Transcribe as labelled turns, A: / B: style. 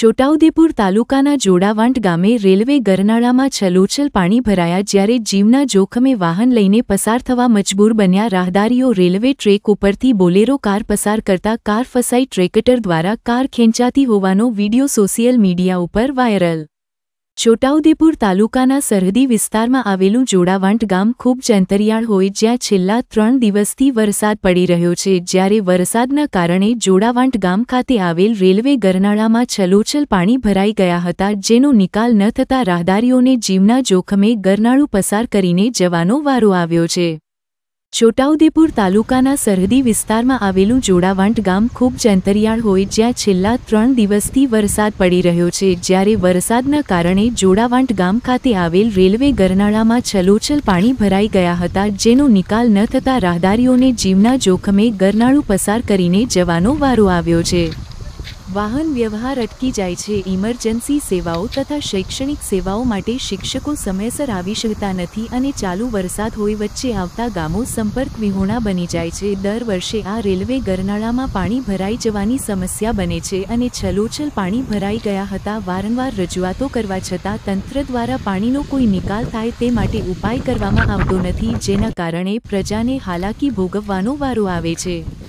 A: છોટાઉદેપુર તાલુકાના જોડાવાંટ ગામે રેલવે ગરનાળામાં છલોછલ પાણી ભરાયા જ્યારે જીવના જોખમે વાહન લઈને પસાર થવા મજબૂર બન્યા રાહદારીઓ રેલવે ટ્રેક ઉપરથી બોલેરો કાર પસાર કરતા કાર ફસાઈ ટ્રેક્ટર દ્વારા કાર ખેંચાતી હોવાનો વીડિયો સોશિયલ મીડિયા ઉપર વાયરલ। છોટાઉદેપુર તાલુકાના સરહદી વિસ્તારમાં આવેલું જોડાવાંટ ગામ ખૂબ જ અંતરિયાળ હોય જ્યાં છેલ્લા 3 દિવસથી વરસાદ પડી રહ્યો છે જ્યારે વરસાદના કારણે જોડાવાંટ ગામ ખાતે આવેલ રેલવે ગરનાળામાં છલોછલ પાણી ભરાઈ ગયા હતા જેનો નિકાલ ન થતા રાહદારીઓને જીવના જોખમે ગરનાળું પસાર કરીને જવાનો વારો આવ્યો છે। છોટાઉદેપુર તાલુકાના સરહદી વિસ્તારમાં આવેલું જોડાવાંટ ગામ ખૂબ જ અંતરિયાળ હોય જ્યાં છેલ્લા 3 દિવસથી વરસાદ પડી રહ્યો છે જ્યારે વરસાદના કારણે જોડાવાંટ ગામ ખાતે આવેલ રેલવે ગરનાળામાં છલોછલ પાણી ભરાઈ ગયા હતા જેનો નિકાલ ન થતા રાહદારીઓને જીવના જોખમે ગરનાળું પસાર કરીને જવાનો વારો આવ્યો છે। વાહન વ્યવહાર અટકી જાય છે। ઇમરજન્સી સેવાઓ તથા શૈક્ષણિક સેવાઓ માટે શિક્ષકો સમયસર આવી શકતા નથી અને ચાલુ વરસાદ હોય વચ્ચે આવતા ગામો સંપર્ક વિહોણા બની જાય છે। દર વર્ષે આ રેલવે ગરનાળામાં પાણી ભરાઈ જવાની સમસ્યા બને છે અને છલોછલ પાણી ભરાઈ ગયા હતા। વારંવાર રજૂઆતો કરવા છતાં તંત્ર દ્વારા પાણીનો કોઈ નિકાલ થાય તે માટે ઉપાય કરવામાં આવતો નથી જેના કારણે પ્રજાને હાલાકી ભોગવવાનો વારો આવે છે।